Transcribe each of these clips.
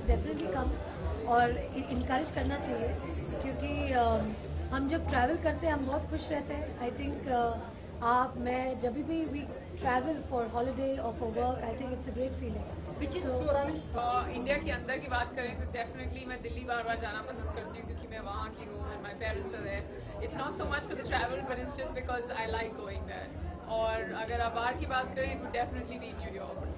Definitely come और encourage करना चाहिए, क्योंकि हम जब ट्रैवल करते हैं हम बहुत खुश रहते हैं। आई थिंक मैं जब भी वी ट्रैवल फॉर हॉलीडे और for work, I think it's a great feeling. India के अंदर की बात करें तो डेफिनेटली मैं दिल्ली बार बार जाना पसंद करती हूँ, क्योंकि मैं वहाँ की हूँ and my parents are there. It's not so much for the travel, but it's just because I like going there. और अगर आप बाहर की बात करें तो डेफिनेटली भी न्यूयॉर्क।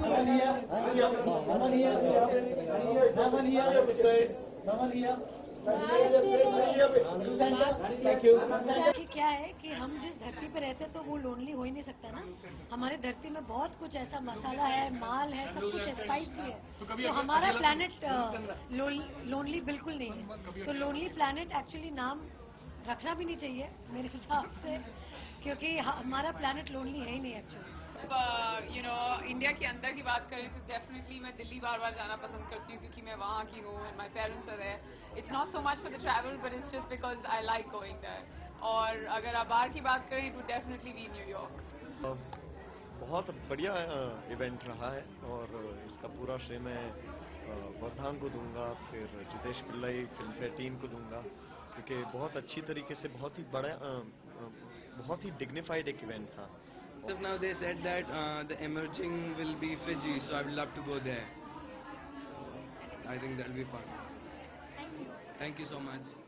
कि क्या है कि हम जिस धरती पे रहते हैं तो वो लोनली हो ही नहीं सकता ना। हमारे धरती में बहुत कुछ ऐसा मसाला है, माल है, सब कुछ है, स्पाइस भी है। तो हमारा प्लैनेट लोनली बिल्कुल नहीं है। तो लोनली प्लैनेट एक्चुअली नाम रखना भी नहीं चाहिए मेरे हिसाब से, क्योंकि हमारा प्लैनेट लोनली है ही नहीं एक्चुअली। इंडिया के अंदर की बात करें तो डेफिनेटली मैं दिल्ली बार बार जाना पसंद करती हूँ, क्योंकि मैं वहाँ की हूँ and my parents are there. It's not so much for the travel, but it's just because I like going there. और अगर आप बाहर की बात करें तो डेफिनेटली भी न्यूयॉर्क। बहुत बढ़िया इवेंट रहा है और इसका पूरा श्रेय मैं वर्धान को दूंगा, फिर Jitesh Pillai Filmfare team को दूंगा, क्योंकि बहुत अच्छी तरीके से बहुत ही बड़ा बहुत ही डिग्निफाइड एक इवेंट था। Now they said that the emerging will be Fiji, so I would love to go there. I think that'll be fun. Thank you so much.